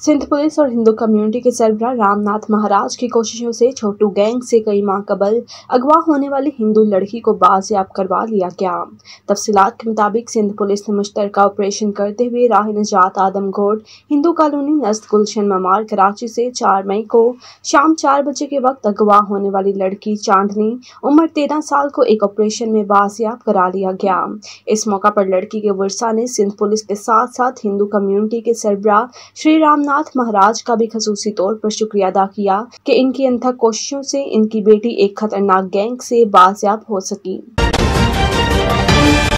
Sindh police और Hindu community के सरबराह रामनाथ महाराज की कोशिशों से छोटू गैंग से कई माह कबल अगवा होने वाली हिंदू लड़की को बाजियाब करवा लिया गया। तफसीलात के मुताबिक सिंध पुलिस ने मुश्तरका ऑपरेशन करते हुए राह निजात आदमगोड हिंदू कॉलोनी नस्त गुलशन ममार कराची से 4 मई को शाम 4 बजे के वक्त अगवा होने वाली लड़की चांदनी उम्र 13 साल को एक ऑपरेशन में बाजियाब करा लिया गया। इस मौका पर लड़की के वर्सा ने सिंध पुलिस के साथ साथ हिंदू कम्युनिटी के सरबराह श्री रामनाथ महाराज का भी खसूसी तौर पर शुक्रिया अदा किया कि इनकी अनथक कोशिशों से इनकी बेटी एक खतरनाक गैंग से बाजियाब हो सकी।